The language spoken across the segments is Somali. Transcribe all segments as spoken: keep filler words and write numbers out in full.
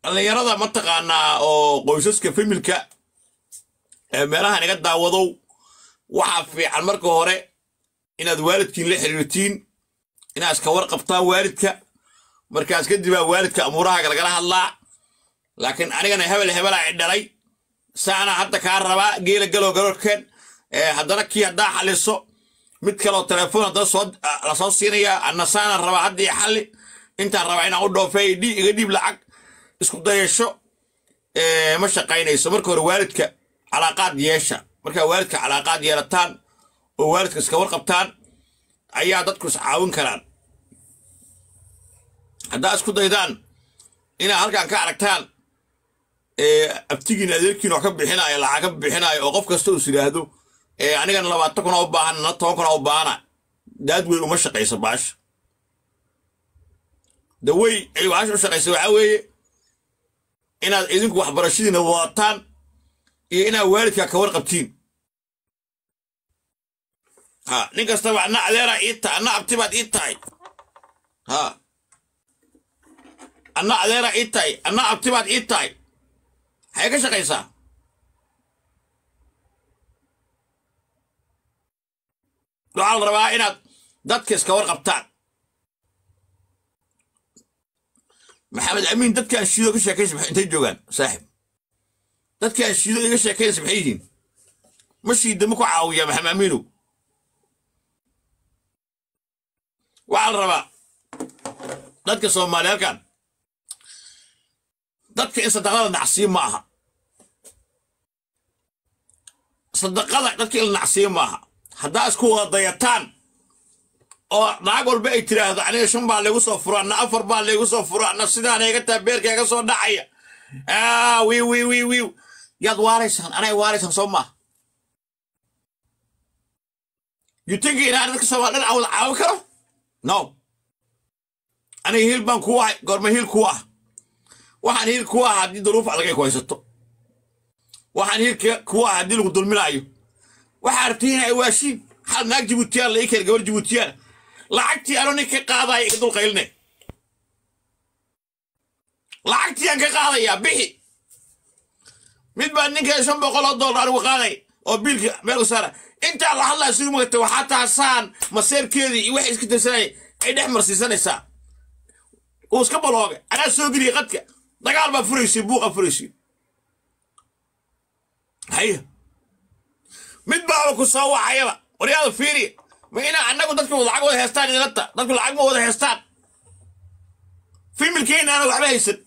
اللي يرضى منطقة أو قوسسك في ملكة meelaha naga daawado waxa fiican marka hore inaad waalidkiin la xiriirtiin inaad iska warqabtaan waalidka markaas kadib waalidka amuraha kala hadlaa laakiin anigana hebel hebel ay dhalay saana hadda ka raba geela galo garorkan ee hadana kii hada xaliso mid kale oo telefoon hada soo la soo siinaya anna saana raba hadii xalli inta raba inaan u dhoofay di iga dib lacag isku dayasho ee ma shaqaynayso marka hore waalidka علاقات يشا مركا والدك علاقات يلتان ووالدك اسكور قبطان ايا ددكو عاون كران هدا اسكو ديدان انا halkan ka aragtaan ee abtigiina adeerkiina wax ka bixinaya lacag ka bixinaya oo qof kasto uu siraahdo ee anigana labaatan kun oo baahan na toban kun oo baahana dad weey uma shaqeyso baash the way ay wax u shaqeyso waxa weeye inaad idinku wax barashadiina waataan إيه أنا والدك كور قبتين ها نقص طبعا أنا على رأيته أنا أبتبت إيتاي ها أنا على رأيته أنا أبتبت إيتاي هيك إيش قيسا دعال ربائنا دتكس كور قبتان محمد أمين دتك الشيء كيش كيش أنت جوجان صاحب dadka ashiido iga sheekaysan maxay yihiin ma shiidamo ku caawiya maxamed amiinu waxa la rabaa dadka Soomaaliyeed dadka in sadaqada nacsiin ma aha sadaqada dadka in nacsiin ma aha hadaa isku wadayataan oo naag walba ay tiraahdo aniga shan baa lagu soo furaa na afar baa lagu soo furaa na sidaan iga taabeerkayga soo dhacaya ah wi wi wi wi ياد وارثان أنا وارثان صوما you think إن أنا كسبان أنا أول أول كرو no أنا هيل بان كوا قرم هيل كوا واحد هيل كوا هدي ظروف على كويسته واحد هيل كوا هدي له دول ملايو واحد تين أيواشين حال ناك جبوتيان ليك الجبل جبوتيان لعكتي أنا نك قاضي يقدر قيلني لعكتي أنك قاضي يا بيه mid baa ninka shan boqol oo dollar u qaaday oo biilka meel saara inta Allah Allah isugu magtay waxa taasaan maseerkeedii iyo wax iska tirsanay ay dhex marsiisanaysaa oo iska balooga ana soo geliye qadka dagaal ba furaysi buuqa furaysi haya mid baa ku soo wacayba wariyaal fiiri ma ina anagu dadku lacag wada heestaan inta dadku lacag ma wada heestaan fiimilkeena ana waxba haysan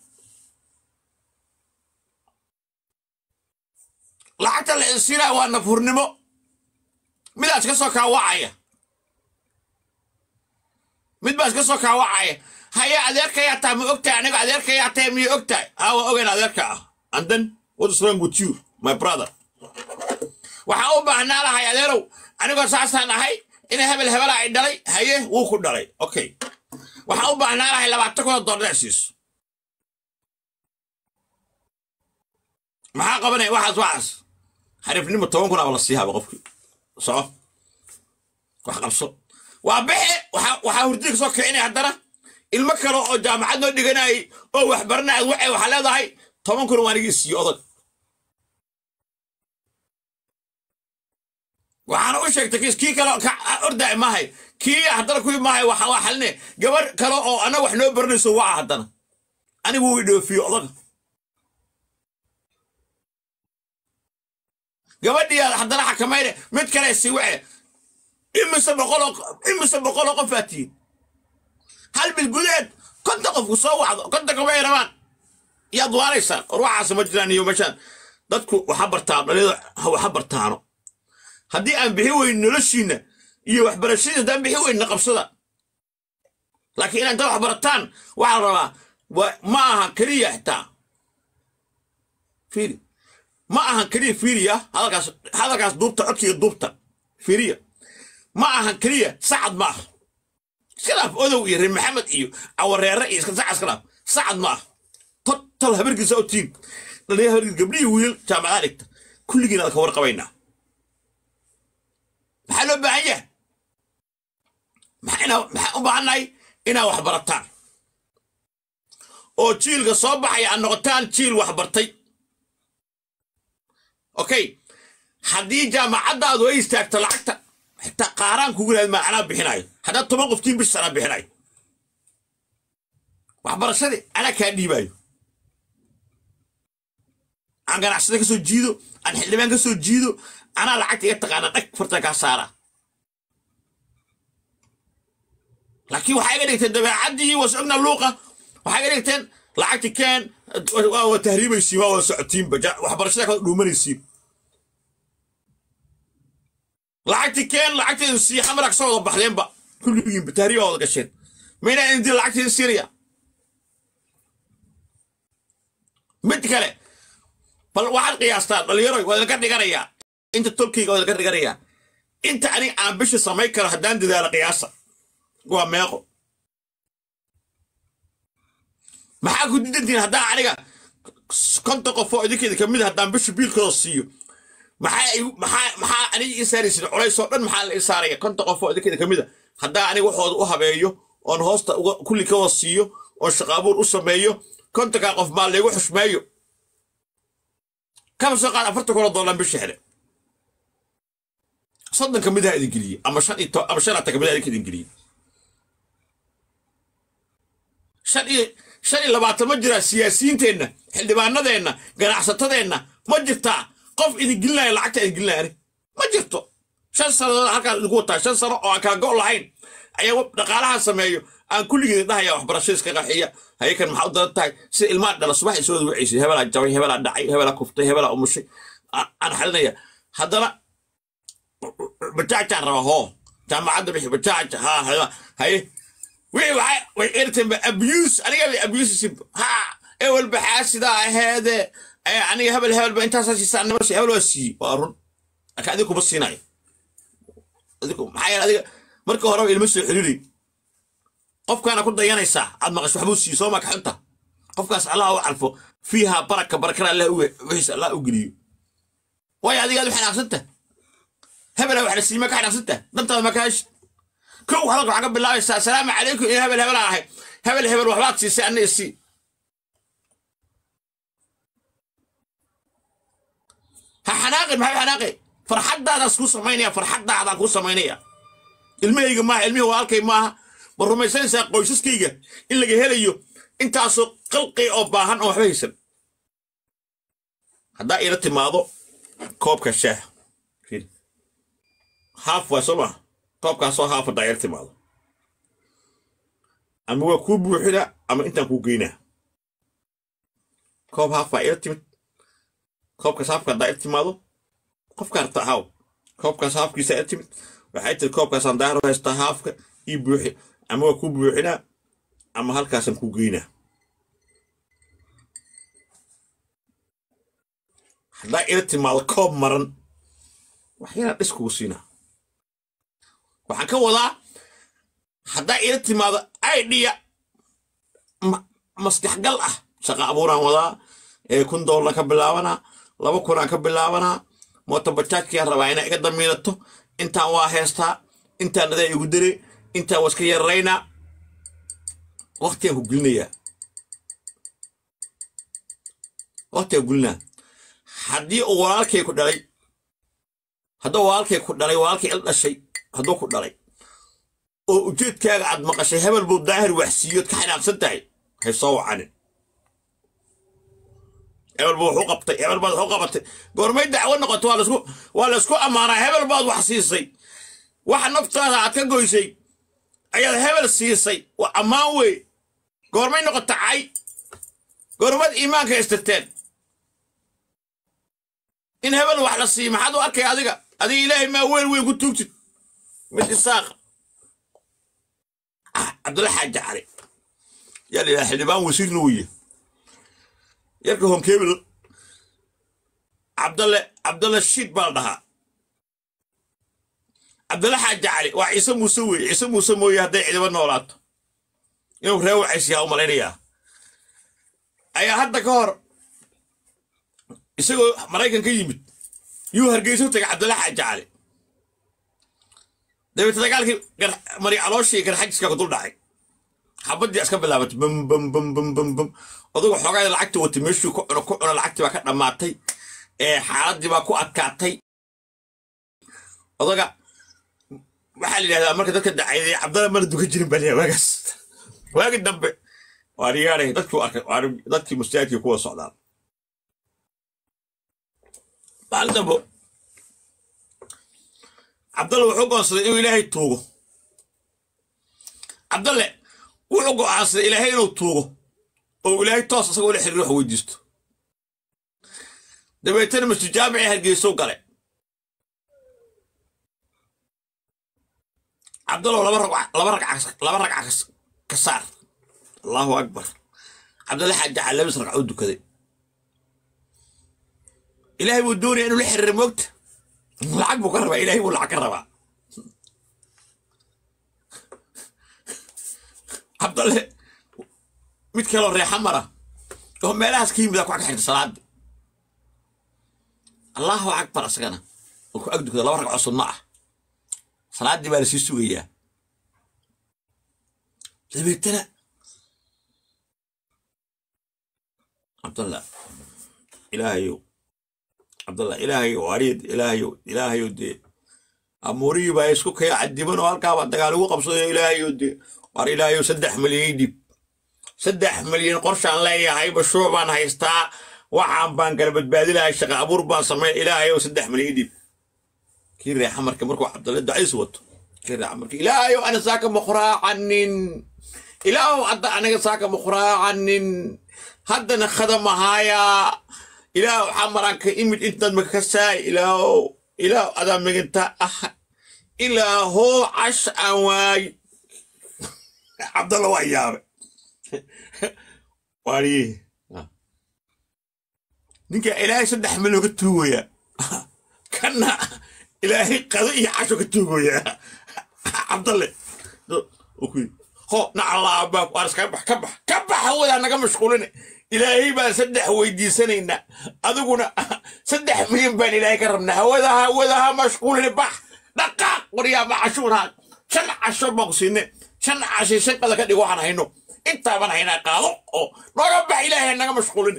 lacagta la isira waa nafurnimo midaas ka soo kaawacaya mid baas ka soo kaawacaya haya adeerka yaa taa ma ogtahay aniga adeerka yaa taa ma ogtahay hawa ogeyn adeerka ah and then what is wrong with you my brother waxa uu baahnaa lahay adeerow aniga saasaan ahay in hebel hebel ay dhalay haye wuu ku dhalay okay waxa uu baahnaa lahay labaatan kun oo dollar siiso maxaa qabanay waxaas waxaas حرفني متوان كنا ولا سيها بقفك صح وحقبص وابحي وحاورديك سو كعيني هدنا المكر oo jaamacad noo dhiganay oo wax barnaa waxay waxa leedahay toban kun waanigi siiyoodan waxaan u sheegtay kii kale orday maahay kii hadana ku maahay waxa wax halne gabar kale oo ana wax noo barnayso waxa hadana anigu uu dhoofiyo odag gabadhii hadana xakameeyay mid kale si waxe imisa boqol imisa boqol qofaati hal bil gudeed كنت قف وصوع كنت كمان رمان يا دواريسان روح عاصم مجراني ومشان dadku waxa bartaan dhalinyarada waxa bartaano hadii aan bixi weyn noloshiina iyo waxbarashada daan bixi weyn qabsada laakiin inta wax bartaan waxa rabaa ma aha kaliya xitaa fiiri ma aha kaliya fiiriya halkaas halkaas duubta codkiga duubta fiiriya ma aha kaliya sacad ma aha iskalaaf odow iyo reer maxamed iyo awareere iyo iska sacad iskalaaf sacad ma aha total habarkiisa oo tiin ليه هرجع قبلي ويل تابعك كل جينا الكور قوينا محلو بعيه محنا محنا بعنا إنا وحبرتان oo jiilka soo baxay aan noqotaan jiil wax bartay okay haddii jaamacadaadu ay istaagto lacagta xitaa qaaraan kugu leed macnaa bixinayo haddaad toban qoftiin bish sana bixinayo waxbarashadii ana kaa dhiibayo aan ganacsada ka soo jiido aan xildhibaan ka soo jiido anaa lacagta iga taqaana dhag farta kaa saara laakiin waxay iga dhigteen dabeecadii wasogna luuqa waxay iga dhigteen lacagti keen waa tahriibaysiin waa wada socotiinba waxbarashada ka dhuumanaysiin lacagti keen lacagteedu sii xamara ka soo wada baxdeenba kulligiinba tahriiba wada gasheen mayna indii lacagteedu siiriya mid kale bal waxaad qiyaastaan dhalinyaro waa idinka dhiganayaa inta tolkayga waa idinka dhiganayaa inta aniga aan bisha samayn karo haddaan dadaalo qiyaasa waa meeqo maxaa ku didantiin haddaan aniga konton qof oo idinkeeda ka mid haddaan bisha biilkooda siiyo maxaa maxaa maxaa aniga ii saaraysin culays oo dhan maxaa la ii saaraya konton qof oo idinkeeda ka mid haddaan aniga waxooda u habeeyo oon hoosta kulli ka wada siiyo oon shaqaabuur u sameeyo kontonkaa qof maa laygu xushmeeyo كم سقط أفرت كل دولار بالشهر صدق كم ده إنجليزي أما شان إتو أما شان أتكلم ده إنجليزي شان إيه شان اللي بعد مجرى السياسيين تينا اللي بعنا تينا جناح ستة مجرتا قف إنجلنا العكس إنجلنا يعني مجرتو شان صار هكذا القطة شان صار هكذا قول عين أيوة نقالها سمايو أنا كل جديد ده يا برشيس كقحية هي كان محاضرة تاعي سي المادة الصباح يسوي وعيش هبلا الجوي هبلا الدعي هبلا كفتي هبلا أمشي أنا حلني هذا بتاع ترى هو تام عاد بيح بتاع ها ها هاي وي وي ويرتم أبيوس أنا قبل أبيوس سب ها أول بحاس ده هذا يعني هبل هبل أنت أساسي سأنا ماشي هبل وسي وارون أكاديكم بسيناي أديكم حيا أديك مركو هرب المسح حلولي قف كان كنت ينسى عاد ما قصوا حبوسي صومك حتى قف كاس الله أعرفه فيها بركة بركة الله ويس الله أجري ويا هذه قالوا إحنا ستة هبل وإحنا سلمك إحنا ستة ننت ما كاش كو هذا عقب بالله السلام عليكم يا هبل هبل هاي هبل هبل وحلات سي سأني السي هحناقي ما هحناقي فرحت هذا سكوس ماينية فرحت هذا سكوس ماينية المي يا جماعة المي هو ألقي معها برميسان ساق قويسس كيجا إلا جهليو أنت عصو قلقي أو باهن أو حبيسن هذا إلى تماضو كوب كشاه هاف وسمع كوب كاسو هاف داير تماضو أما هو كوب وحدة أما أنت كوجينا كوب هاف إلى تمت كوب كساف كداير تماضو كوب كارتهاو كوب كساف كيسا تمت وحيت الكوب كاسان داير وهستهاف يبوحي أما هو كوب وحدة أما هالكاسم كوجينا هذا إلى تماضو كوب مرن وحينا إسكوسينا وحكا وضع هذا إلى تماضو أيديا مسكح قلعة شقا أبونا وضع كن دولة كبلاونا لابو كنا كبلاونا موتبتاك كي رواينا إقدام ميلتو إنتا واهيستا إنتا ندا يقدري إنتا واسكي الرينا وقت ينكو قلنا يا وقت يقولنا حدي أولالك يكو دالي هذا أولالك يكو دالي أولالك إلنا الشيء هذا كو دالي وجيت كاق عد مقاشي هبل بالظاهر وحسيوت كحين عبسنتاي هيصوع عنه هبل بو حقبتي هبل بعض حقبتي قرمي دعوة نقط ولا اسكو ولا اسكو أمانة هبل بعض وحسيسي واحد نفتها عاد كقويسي أيها هبل السيسي وأماوي قرمي نقط تعاي قرمي إيمانك يستتين إن هبل واحد السي ما حد وأركي هذيك هذه إلهي ما وين وين قلت توكتي مثل الساق عبد الله حاج علي يلي يا حلبان وسير نويه يركهم كيبل عبد الله عبد الله الشيد بالدها عبد الله حاج علي وعيسى مسوي عيسى مسوي هذا عيد النورات يوم روع عيسى يوم مالينيا أي هذا كهر يسوي مرايكن كيمت يو هرجيسو تك عبد الله حاج علي ده بتلاقي مري علوشي كان حاجة كقدر داعي حبدي اسكب لعبت بم بم بم بم بم بم اضو xogaa lacagta wati meeshuu ku cuno ku cuno lacagtii baa ka dhamaatay ee xaaladii baa ku adkaatay odaga waxa la yiraahdaa marka dadka dhacayay Cabdalla mar duka jirin baliya wagas waagi dambe waariyay dadku arkay dadkii mustaaqi kuwa socdaan baaldabo Cabdalla wuxuu go'aansaday inuu Ilaahay tuugo Cabdalla wuxuu go'aansaday Ilaahay inuu tuugo oo Ilaahay toos asagoo la xiriir wax weydiisto dabeetana masjid jaamici Hargeysa galay Cabdalla laba ragc laba ragc laba ragc ka saar Allahu akbar Cabdalla xaja calabis ragc u dukaday Ilaahay wuu doonay inuu la xiriir moogta lacag buu ka rabaa Ilaahay wuu lacag ka rabaa Cabdalla mid kale oo reexa mara oo meelahaas ka yimid ku xigta salaad Allahu akbar asagana oo ku agdukada laba ragc sunna ah salaadii baa la sii sugayaa dabeetana Cabdalla Ilaahayo Cabdalla Ilaahayo warid Ilaahayo Ilaahayo de amuri baa isku kay cadiban oo halka ba dagaal ugu qabsaday Ilaahayo de war Ilaahayo saddex milyan dib saddex milyan qorshaan leeyahay bashuuc baan haystaa waxaan baan kala badbaadilahay shaqo abuur baan sameey Ilaahayo saddex milyan dib kii reexa marka markuu Cabdalla daciis wato kii reexa marka Ilaahayo ana saaka muqraacanin Ilaahayo adda anaga saaka muqraacanin haddana khadamahaya Ilaahayo xamaranka imid intaad ma ka saay Ilaahayo Ilaahayo ada maginta ah Ilaahayo ash away Cabdalla waa yaab wari ninka Ilaahay saddex milyan ka tuugaya kana Ilaahay qado iyo casho ka tuugaya Cabdalla okay ho na Allah baak waras ka bax ka bax ka bax wada naga mashquulin Ilaahay baa saddex weydiisanayna adiguna saddex milyan baan Ilaahay ka rabnaa hawada hawada mashquulin bax dhaqaaq wariya ma cashuurha shan casho boqsine shan casho shan qada ka dhigo waxaan hayno inta baan hayna qaado oo naga bax Ilaahay naga mashquulin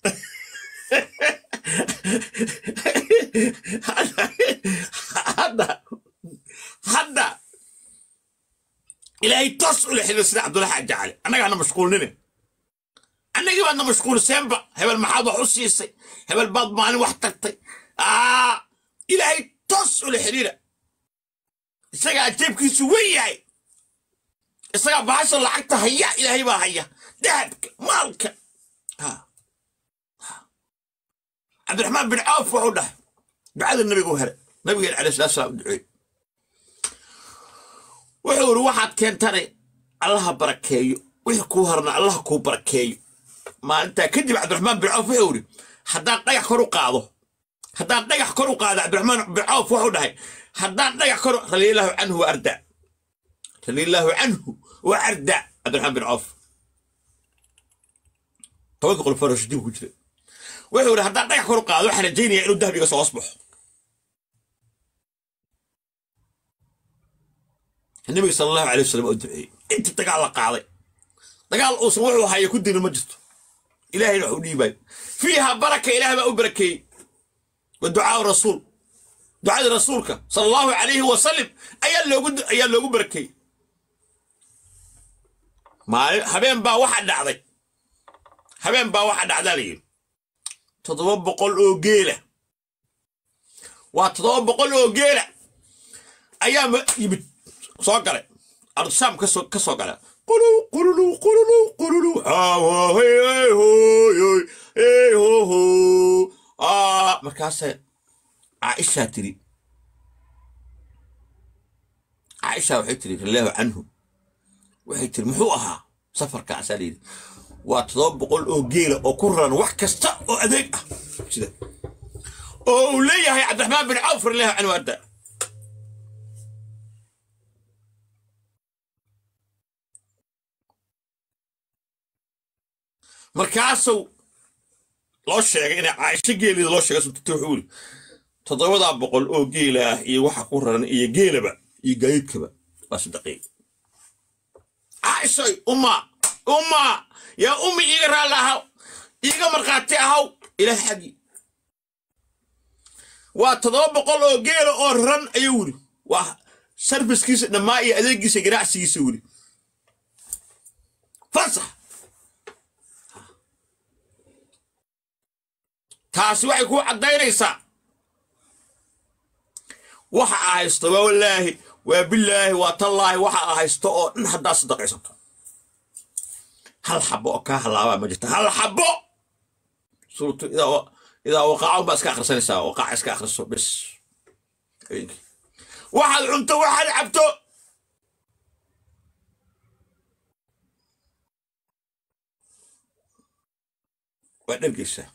هذا هذا إلهي تصل إلى سيد عبد الله حاج علي أنا أنا مشغول نبي أنا جيب أنا مشغول سامبا هبل المحاضة حسيسي هبل البعض معني وحدتي آه إلهي تصل حريرة السجع جيب كيسوية السجع بعشر لعقتها هيا إلهي بقى هيا دهبك مالك ها عبد الرحمن بن عوف وعوده بعد النبي قوهر نبي عليه الصلاة والسلام دعي وحور واحد كان تري الله بركيه ويكوهرنا الله كو بركيه ما انت كدب عبد الرحمن بن عوف يوري حدان دغخ كرو قاده حدان دغخ كرو قاده عبد الرحمن بن عوف وعوده حدان دغخ كرو رضي الله عنه وارضى رضي الله عنه وارضى عبد الرحمن بن عوف توقع الفرش دي وجه وحور هذا دغخ كرو قاده waxaan rajaynayaa inuu dahbiga soo asbaxo النبي صلى الله عليه وسلم أدعي أنت تقال قاضي تقال أصوع وهاي كدنا مجد إلهي الحولي باي فيها بركة إلهي ما أبركي والدعاء الرسول دعاء رسولك صلى الله عليه وسلم أيال لو قد أيال لو بركي ما حبين با واحد عضي حبين با واحد عضلي تضرب بقول أوجيله وتضرب بقول أوجيله أيام يبت صقرة أرسام كسو كسو قرة قولوا قولوا قولوا قولوا آه هي هو هي هو هو آه مركز عائشة تري عائشة وحيتري الله عنه وحيتري محوها سفر كعسلين وتضرب قول أوجيله أو كرن وحكست أو أديك كذا أو ليه يا عبد الرحمن بن عوف الله عنه وأدى markaasuu loo sheegay in Aisha geelida loo sheegay sababtoo xuul toddoba boqol oo geel ah iyo waxa ku raran iyo geelaba iyo gaayidkaba waa sadaqay عايشي أمة أمة يا أمي إيجا لها إيجا مرقاتي أهو إلى حقي وتضرب قلو جيل أورهن أيوري وسربس كيس نمائي أدري سجراء سيسوري فصح تاسوع يكون عديريسا وحا هايستو والله وبالله وتالله وحا هايستو إن حدا صدق يسطو هل حبو أكا هل ما جت هل حبو صورته إذا إذا وقعوا بس كآخر سنة وقع إس كآخر الصوت بس واحد عنده واحد عبته ونرجسه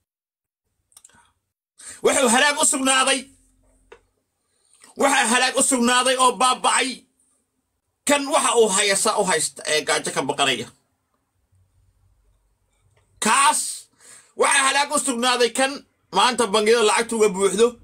وحو هلاك أسر ناضي وحو هلاك أسر ناضي أو بابعي كان وحو هيسا أو هيست قاعدة بقرية كاس وحو هلاك أسر ناضي كان ما أنت بنجيل لعبته وبوحده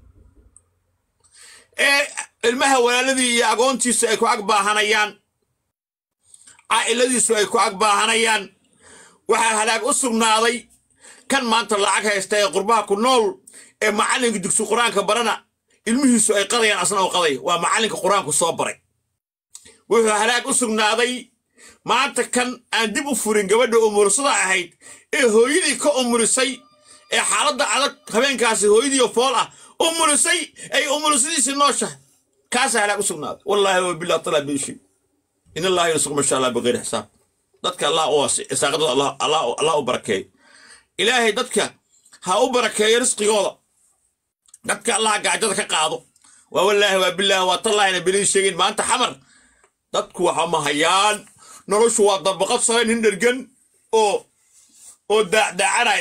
إيه المهوى الذي يقون تيسو أكبر هنيان الذي سو أكبر هنيان وحو هلاك أسر ناضي كان ما أنت لعك هيستيقظ قربها كنول معلنك دكتور قرآن كبرنا المهيسو أي قضية أصلا وقضية ومعلنك قرآن كصابري وهو هلاك أسرنا هذي ما أنت كان عندي فورين قبل أمور صداع هيد إيه هو يدي كأمور سي إيه حالد على خبين كاسي هو يدي يفعله أمور سي أي أمور سي سنوشة كاسي هلاك أسرنا والله بالله طلع بيشي إن الله يرزق ما شاء الله بغير حساب ضدك الله واسع إساقط الله الله الله وبركة إلهي ضدك ها أبركة يرزق يوضا dadka Allah gaajada ka qaado wa wallahi wa billahi wa tallahi bilin sheegin maanta xamar dadku waxa ma hayaan noloshu waa dabaqad sare nin dhergan oo oo daacdaanay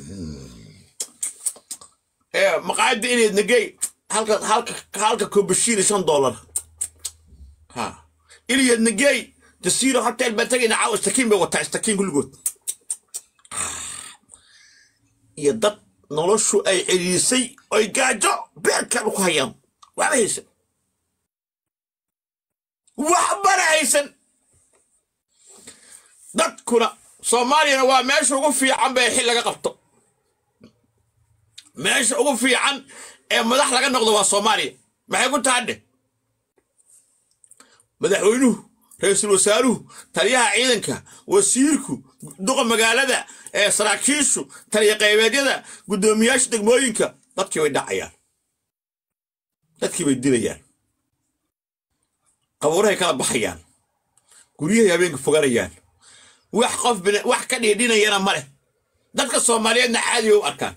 ee maqaayad inay nagay halka halka halka kubashiin shan dollar ha ilay nagay tasiiro hatta albatagina caaw istakiin bay wata istakiin kulligood iyo dad noloshu ay celiisay ay gaajo beerkan ku hayaan waxa haysan wax baraysan dadkuna Soomaaliya waa meesha ugu fiican bay xil laga qabto meesha ugu fiican ee madax laga noqdo waa Soomaaliya maxay ku tahay madaxweynuhu ra'iisul wasaaruhu taliyaha ciidanka wasiirku duqa magaalada ee saraakiishu taliya qaybeedyada gudoomiyaasha degmooyinka dadkii way dhacayaan dadkii way dilayaan qabuurahay kala baxayaan guryahay habeenka fogaanayaan wax qof wax ka dhidhinayana ma leh dadka Soomaaliyeedna caadi u arkaan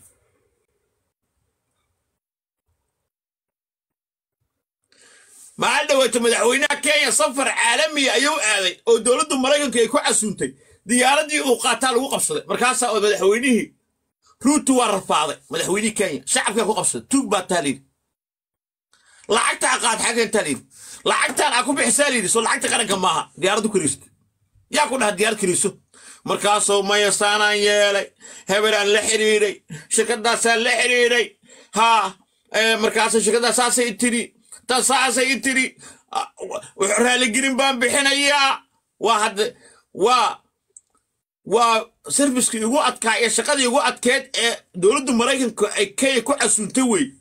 ما عنده وقت مدحوينها كينيا سفر عالمي أيو آذي أو دولة الملايين كي يكون عسونتي دياردي وقاتل وقفصل مركاسة أو مدحوينه روتو ورفاضي مدحويني كينيا شعب كيكو قفصل توق باتالين لعقت عقاد حاجة تالين لعقت أكو بحسالي سو لعقت قرن كماها دياردو كريست ياكو ده ديار كريسو مركاسة ما يستانا يالي هبران لحريري شركة داسان لحريري ها مركاسة شركة داسان سيتري تسعة سيتري وحرالي جرين بان بحنايا واحد و و سيرفيس يقو أتكا يا شقاد يقو أتكاد دولة الملايين كي يكون عسونتوي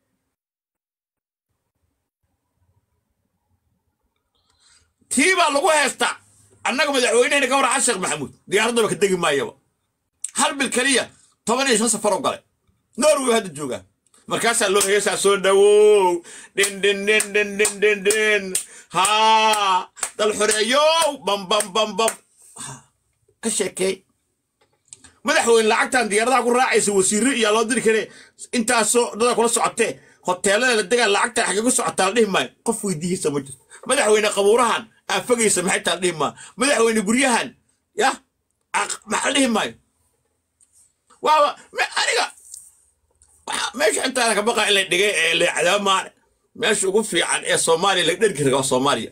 تيبا لغو هستا أنك مدعويني نكور عشق محمود ديارنا بكدقي ما يبا هل بالكلية طبعا يشان سفروا قلي نوروي هاد الجوغان مركاسة اللو هيسا سوداوو دين دين دين دين دين دين دين ها دال حريو بام بام بام بام كشكي مدحوين لعقتان ديارنا كون راعيس وسيري يا الله دير كري انتا سو دادا كولا سعوتي هوتيلada la degan lacagta xaga ku socotaa dhihmay qof weydiisa ma jirto madaxweyne qabuurahan afagaysa maxay taa dhihma madaxweyne guryahan ya ma dhihmay waa aniga ماشي أنت أنا كبقى اللي دقيقة اللي عذاب مار ماشي وقف في عن إيه صومالي اللي قدر كذا صوماليا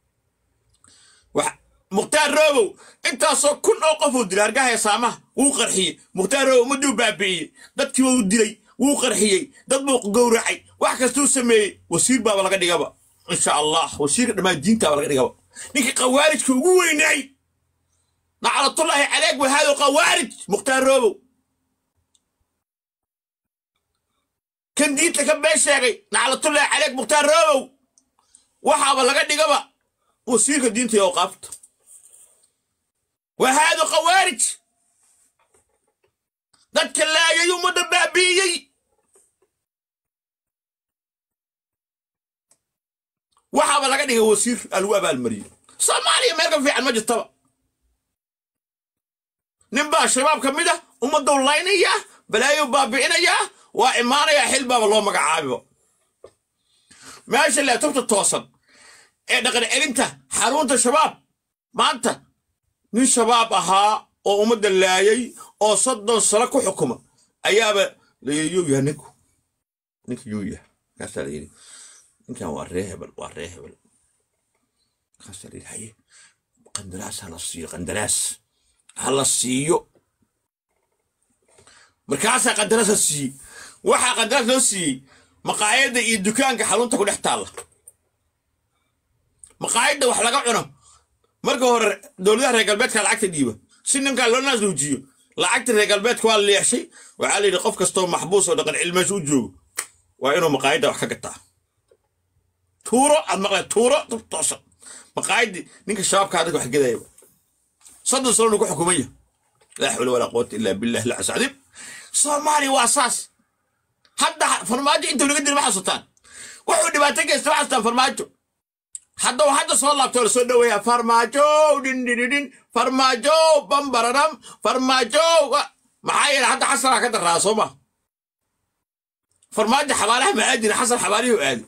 وح مختار روبو أنت صو كل أوقف ودلار جاه سامه وقرحي مختار روبو مدو بابي دت كيو ودلي وقرحي دت موق جورعي وحكستو سمي وسير بابا لقد جابا إن شاء الله وسير لما الدين تابا لقد جابا نيك قوارج كوغويناي نعرض الله عليك وهذا قوارج مختار روبو كان ديت لك بيشاغي نعرض الله عليك مختار روبو وحاب لغا دغبا وسيرك دينتي وقفت وهذا قوارج dadka laayay umada baabiyay waxa laga dhigay wasiir alwaab almariyo Soomaaliya meelka fiican ma jirto nimba shabaab kamida umada laynaya balaayo baabiinaya waa imaanaya xilba loo magacaabiyo meesha la tubta toosan ee dhaqan celinta xarunta shabaab maanta nin shabaab ahaa oo umada laayay oo soddon sano ku xukuma ayaaba leeyo yaanku ninka yuuya kaasaleeyay ninkan waa reehbal waa reehbal kaasaleeyay qandaraas hala siiyo qandaraas hala siiyo markaas qandaraas siiyo waxa qandaraas loo siiyo maqaayada iyo dukaanka xarunta ku dhex taala maqaayada wax laga cuno marka hore dawladda reer galbeedka lacagta dhiiba sinanka loo naas luujiyo lacagta reer galbeedka waa leexshay waxa la yiri qof kasto maxbuus oo dhaqan cilmi soo joogo waa inuu maqaayada wax ka gataa tuuro ad maqlay tuuro toosan maqaayadi ninka shabaabka hadda wax gadayo صدق صلوا نكون حكومية لا حول ولا قوة إلا بالله العلي العظيم صومالي واساس حتى فرماجو انتوا اللي قدروا محصتان وحودي ما تجي استرحتان فرماجو حتى وحتى صلى الله عليه وسلم ويا فرماجو دين دين دين فرماجو بمبررم فرماجو معايا حتى حصل كده راسوما فرماجو حواليه معادي حصل حواليه وآدي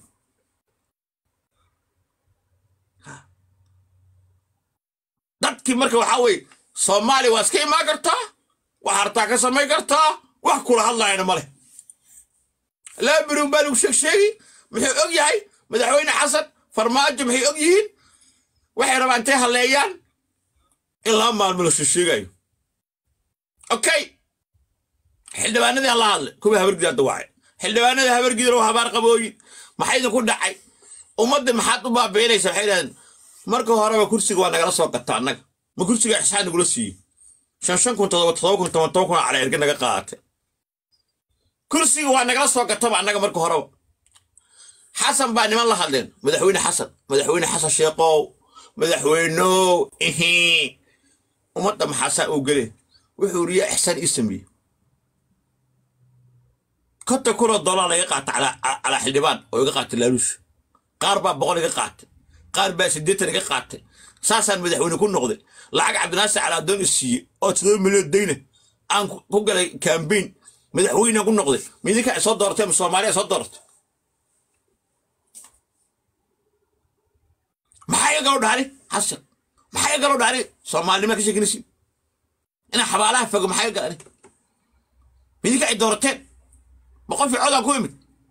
dadkii marka waxa way Soomaali waa iska imaan kartaa waxa hartaa ka sameey kartaa wax kula hadlayna male la birum bal sheeg sheegi muxuu og yahay madaxweyne xasan farmaajo muxuu og yihiin waxay rabaan intay haleeyaan ilaa maalmo sheegayo okay xildhibaanadii Allah hadle kuwa habargida dawacay xildhibaanada habargida oo habar qabooyin maxay ku dhacay ummadda maxaad u baabeynaysaa xeelan marka hore kursiga waa nagala soo qataa anaga ma kursiga ixsaan nagula siiyay shan shan kun todoba todoba kun toban toban kun aan arag naga qaatay kursiga waa nagala soo qataa anaga marka hore xasan baa niman la hadleen madaxweyne xasan madaxweyne xasan sheeqow madaxweyno ehe umada maxaasa oo gale wuxuu riya ixsaan ismi kota kula dollar laga qaata ala ala xildhibaan oo iga qaatay laalush qaar baa boqol iga qaatay qaar baa sideetan iga qaatay saasan madaxweyne ku noqday lacag cabdinaasir cala doon isii oo todoba milyan deyna aan ku galay campaign madaxweyne ku noqday midka soo doortay Soomaaliya soo doortay maxay gaar dhaari xasan maxay gaar dhaari Soomaaliya ma ka sheegnaysi ina xabaalaha fog maxay gaar midka ay doortay boqol fi codaan ku imid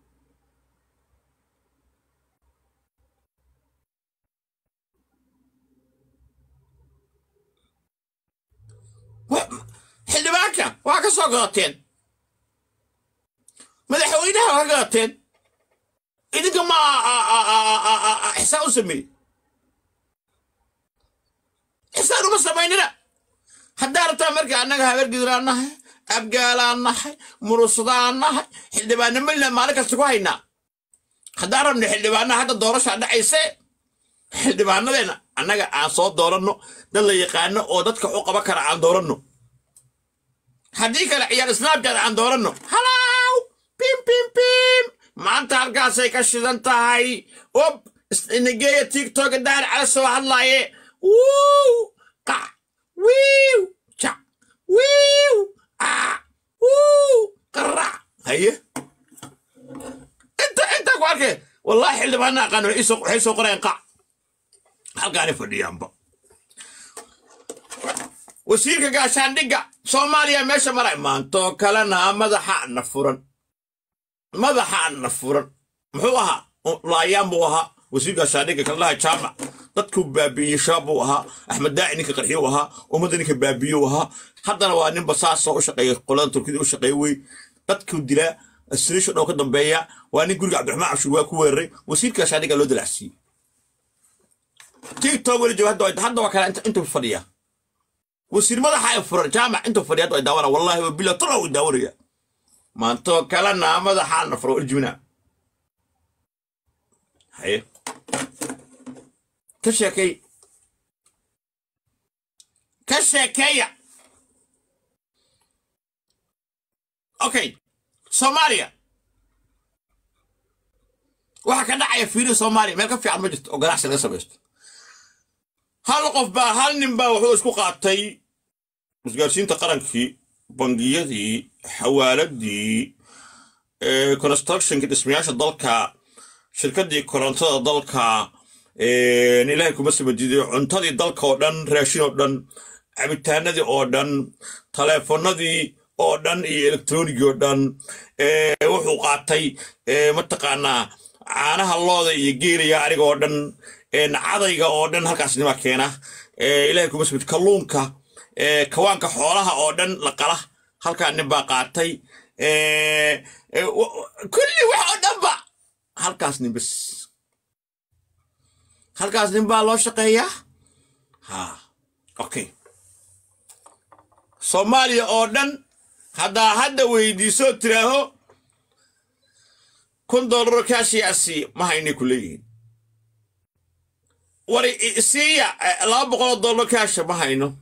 xildhibaanka waa ka soo qaateen madaxweynaha waa ka qaateen idinka ma ixsaan u sameeyey ixsaan uma samaynina haddaa rabtaa marka annaga habargidraa nahay abgaalaan nahay murusdaan nahay xildhibaanna malina maalin kasta ku haynaa haddaa rabna xildhibaanaha hadda doorashaa dhacayse xildhibaanadeena annaga aan soo dooranno dad la yaqaano oo dadka u qaba kara aan dooranno haddii kale ciyaar snapchat aan dooranno halaw pim pim pim maanta halkaasay ka shidan tahay ob isnageeya tiktok daar cala soo hadlaaye wuu qa wiiw ja wiiw ah wuu qara haye inta inta ku arkay wallahi xildhibaana aqaano isoo waxay soo qoreen qa halkaani fadhiyaanba wasiirka gaashaandhigga Soomaaliya meesha maray maanto kalena madaxa nafuran madaxa nafuran muxuu ahaa laayaan buu ahaa wasiirka gaashaandhigga kala jaamac dadku baabiye shaab uu ahaa Axmed Daaci ninka qarxiyo ahaa ummadda ninka baabiyo ahaa haddana waa nin basaas oo shaqeeya qolan Turkiga u shaqeeyay way dadku dilaa asriisho oo ka dambeeya waa nin guriga Cabdiraxmaan Cabshuur waa ku weeraray wasiirka gaashaandhigga loo dilacsiiyay تيك توك ولا جو هذا هذا وكلا أنت أنت بفرية وسير ماذا حي فر جامع أنت فرية دورة والله وبلا طلعوا الدورية ما أنت كلنا ماذا حال نفرو الجمنة هي كشكي كشكية أوكي سوماليا waxa ka dhacay fiiro Soomaaliya meel ka fiican ma jirto oo ganacsi laga sameeyo hal qof baa hal nin baa wuxuu isku qaatay isgaarsiinta qarankii bangiyadii xawaaladii ee construction ka dhismayaasha dalka shirkadii korontada dalka ee ilaahay kuma sameeyay cuntadii dalka oo dhan raashin oo dhan cabitaanadii oo dhan taleefanadii oo dhan iyo elektroonigi oo dhan ee wuxuu qaatay ee mataqaanaa caanaha looda iyo geeliya ariga oo dhan ee cadayga oo dhan halkaas nima keena ee ilaahay kuma sabid kalluunka ee kawaanka xoolaha oo dhan la qala halka nin baa qaatay ee kulli wax oo dhan ba halkaas nin bas halkaas nin baa loo shaqeeyaa ha okay Soomaaliya oo dhan hada hada weydiiso tiraaho كن دولار كاشي أسي ما هيني كلين وري سيا لا بقول دولار كاش ما هينو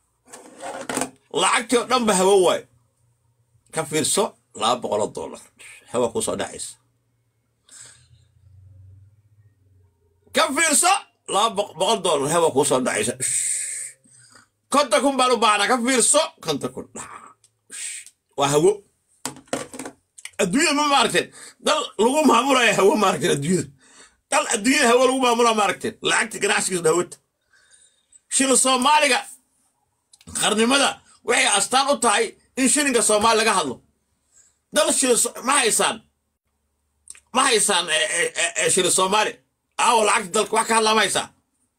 لعكت دم بهواي كفير سو لا بقول دولار هوا كوسو دايس كفير سو لا بقول دولار هوا كوسو دايس كنت أكون بالو بعنا كفير سو كنت أكون وهو الدنيا ما ماركت دل لغو مامورا هو ماركت الدنيا دل الدنيا هو لغو مامورا ماركت لعقت قناعش كيس دهوت شنو الصومالي قرني مدى وحي أستان أطاعي إن شنو الصومالي لغا هلو دل شنو ما هيسان ما هيسان شنو الصومالي أو لعقت دلك وحكا هلا ما هيسان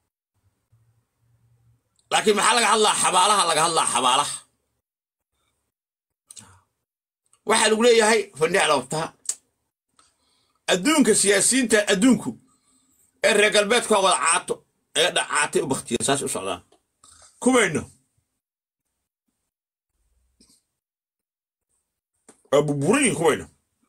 لكن محا لغا هلا حبالها لغا هلا حبالها waxa lagu leeyahay fandhic lawta adduunka siyaasiyiinta adduunku ee reer galbeedka wada caato ee dhacaatay u baqtiyo saas u socdaan kumayno abu burin kumayno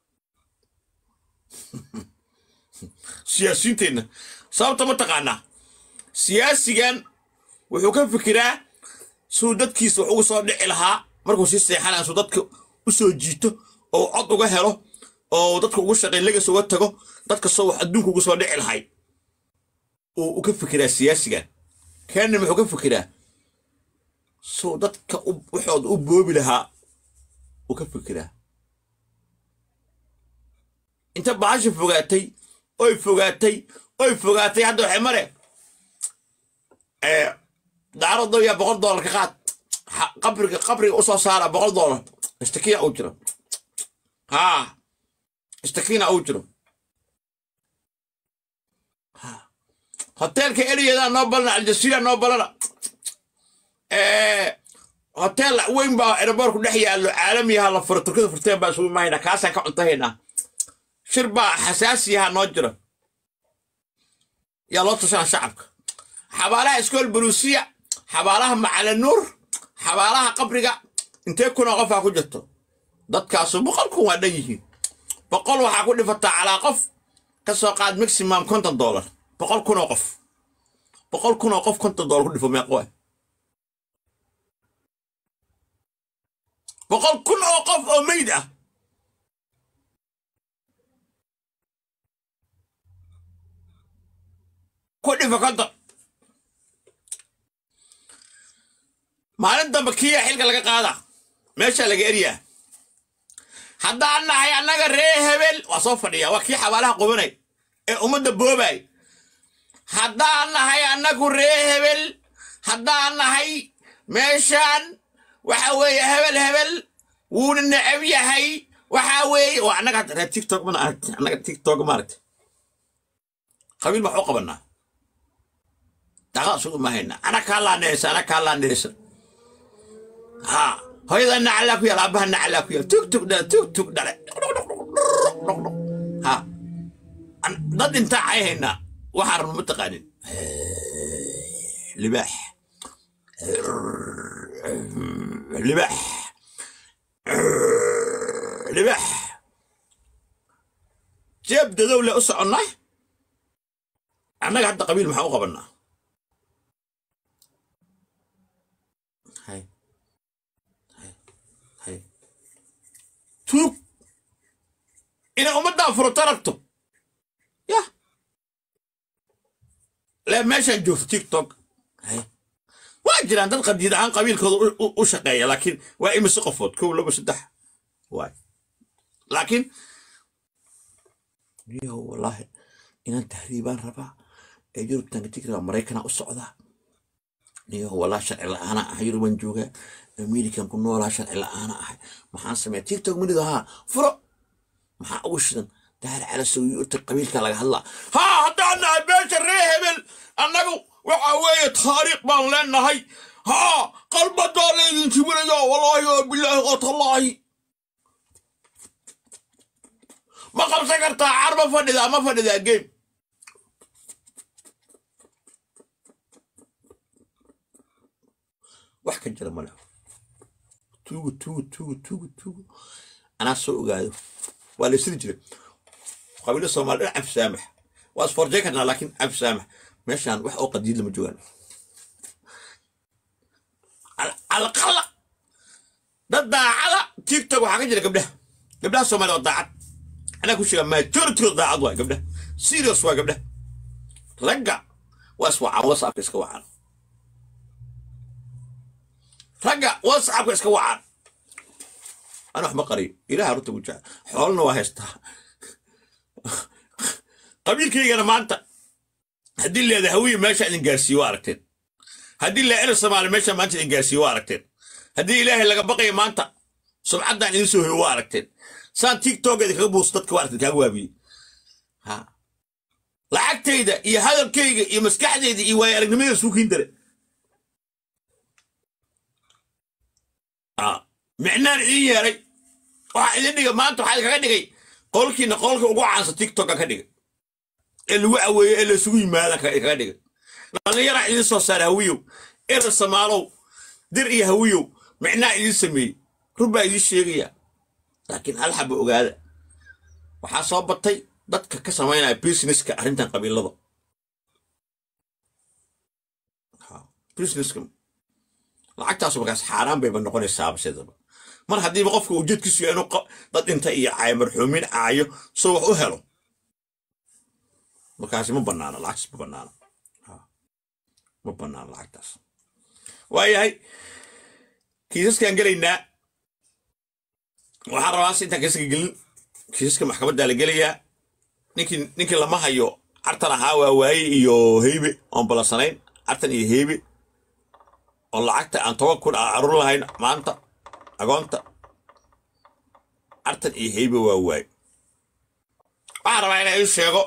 siyaasiyiinteena sababta ma taqaanaa siyaasigan wuxuu ka fikiraa suu dadkiisa wax ugu soo dhici lahaa markuu si seexanaa suu dadka usoo jiito oo cod uga helo oo dadka ugu shaqeyn laga soo tago dadka soo wax adduunka ugu soo dhici lahay oo ka fikiraa siyaasigan kan wuxuu ka fikiraa soo dadka waxood u boobi lahaa oo ka fikiraa inta baashi fogaatay oy fogaatay oy fogaatay hadda waxay mare ee daarado ya boqol dollar ka qaad qabriga qabriga u soo saara boqol dollar اشتكينا أوجرا ها اشتكينا أوجرا ها هوتيل كإلي هذا نوبلنا الجزيرة نوبلنا ايه هوتيل وين بقى إربار كل حياة العالمي هلا فرت كذا فرتين بس وين ما هنا كاسة كعنتهنا شربة حساسية نوجرا يا لطش عن شعبك حبالها اسكول بروسية حبالها مع النور حبالها قبرقة انت كنا قفا ku jirto dadkaas boqol ku waa dhayihiin boqol waxa ku dhifataa ala qof ka soo qaad maximum konton dollar boqol kun oo qof boqol kun oo qof konton dollar ku dhifo meeqo boqol kun oo qof oo meyd ah ku dhifo konton maalin dambe kiya xilka laga qaada meesha laga eriyaa haddaan nahay annaga ree hebel waa soo fadhiya waa kii xabaalaha qubanay ee ummadda boobay haddaan nahay annagu ree hebel haddaan nahay meeshaan waxa weeye hebel hebel wuuna necab yahay waxa weeye waa annaga ree tiktok mana aragti annaga tiktok ma aragti qabiil maxuu qabanaa daqa sugu ma hayna ana kala neesa ana kala neesa ها هيدا نعلك يا ربها نعلك يا توك توك ده توك توك ده ها ضد انت عي هنا وحر متقانين لباح لباح لباح جبد دولة أسعنا أنا قاعد قبيل محاوقة بنا هاي هاي هاي توك إنا أمدنا فرطرتو يا لا ماشي نشوف تيك توك هاي واجد عندنا قد يدعان قبيل كذا وشقية لكن واي مسقفوت كل لو بسدح واي لكن يا والله إن أنت تهريبان ربع يجرب تنتكر أمريكا الصعدة يا والله شرع لا أنا أحير من جوجا أمريكا كنا ولا شرع لا أنا أحي ما حنسمع تيك توك من ذا فرق ما حوشنا دار على سوي القبيل كلا هلا ها حتى أنا بيش الرهبل أنكو وعوية طريق بان لنا هاي ها قلب الدار ينتبه يا والله يا بالله غط الله ما قام سكرت عرب فندا ما فندا جيم واحد كجرا ماله تو تو تو تو تو أنا سوق قاعد ولا يصير قبيلة الصومال عف سامح واصفر جاكنا لكن عف سامح مشان wax oo qadiid lama joogan al qala dad daacada tiktok waxa ka jira gabdhaha gabdhaha Soomaaliya oo daacad ana ku sheega majority daacad waa gabdhaha serious waa gabdhaha ragga waswa WhatsApp iska wacan ragga WhatsApp iska wacan ana wax ma qari ilaaha runta ku jaa xoolna waa haystaa qabiilkeygana maanta هدي اللي هذا هوية ماشي عند جالسي واركتين هدي اللي إلى الصومال ماشي ما عند جالسي واركتين هدي إلهي اللي بقي ما أنت سمعتنا عن يسوي هو واركتين سان تيك توك هذيك أبو صدق واركتين كأبوابي ها لعك تيدا يا هذا الكيجا يا مسكح تيدا يا ويا رجمين سوق هندر آه معناه إيه يا ري واحد اللي ما أنتوا حالك كذا قولك إن قولك وقع عن تيك توك كذا الوعوي اللي سوي مالك كذا أنا يرى إن صار هويو إيه السمالو در إيه هويو معناه يسمي ربع يشيريا لكن الحب وقال وحصابتي dadka ka sameynaya businesska arintan qabiilada ha businesska lacagtaas markaas xaraan bay noqonaysaa absidaba mar hadii qofka uu jidkiisu inuu dad inta iyo ay marxuumin aayo soo wax u helo markaas ma banaana lacagtaas ma banaana ha ma banaana lacagtaas waayahay kiisaskan galeynaa waxaan rabaa inta kiisaska gelin kiisaska maxkamadda la gelayaa ninkin ninkin lama hayo artan ahaa waa waayay iyo heybe on balasanayn artan iyo heybe oo lacagta aan toban kun arur lahayn maanta agoonta artan iyo heybe waa waay waxaan rabaa inaan ii sheego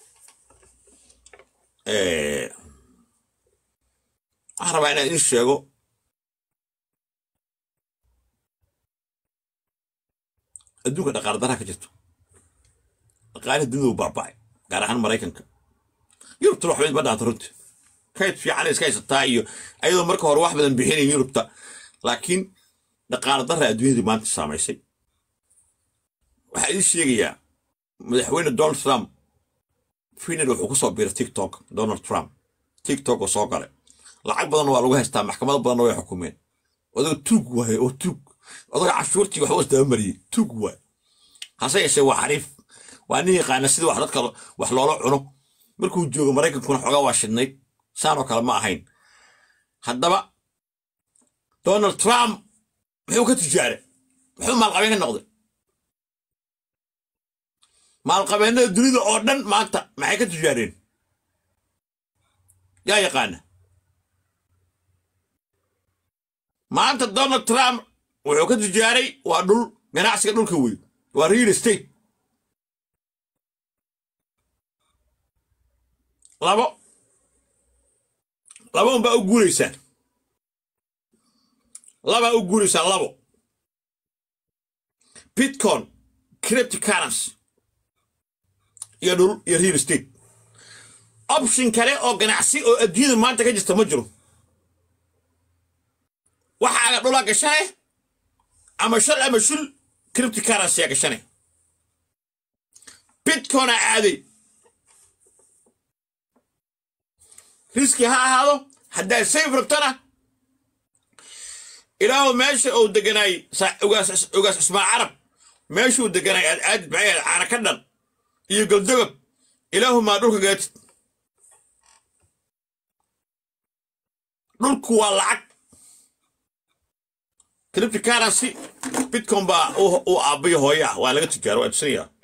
eh waxaan rabaa inaan ii sheego adduunka dhaqaale darra ka jirto قاعد الدنيا وباباي قال عن مريكنك يوروب تروح بيت بدها ترد كيف في عليه سكايس الطايو ايضا مركه هو واحد من بحين يوروب لكن دقال ضر الدنيا دي ما انت سامعسي waxa ii sheegaya madaxweyne Donald Trump fiina wuxuu ku soo biiray TikTok Donald Trump TikTok oo soo galay lacag badan waa lagu haystaa maxkamad badan way xukumeen wada tug waay oo tug wada cashuurtii wax wasda mariyay tug waay hase yeeshee waa xariif وأني قانا سيد واحد كلا وحلوله عنو مركو جوجو مريكا كنا حقا واشدني سانو كلا ما هين هذا بقى دونالد ترامب محيو كتجاري محيو مال قبين النقضي مال قبين الدنيا أردن ما أنت محيو كتجارين يا يا قانا ما أنت دونالد ترامب وحيو كتجاري وأدول جناعسي كدول كوي وريل ستيت labo labo ba u guuraysan laba u guuraysan labo bitcoin cryptocurrency iyo dul iyo real estate option kale oo ganacsi oo adduunyada maanta ka jirta ma jiro waxaaga dhulaa gashanay ama shal ama shul cryptocurrency aa gashanay bitcoin aa aaday riski ha ahaado haddaa safe rabtana ilaahu meesha uu deganay ugaas ugaas ismaa carab meeshuu deganay aad aadid maxay caana ka dhan iyo galdogob ilaahu maa dhulka gaatid dhulku waa lacag cryptocurrency bitcoin baa uu aabiyo hooya waa laga tijaaro waa tusinayaa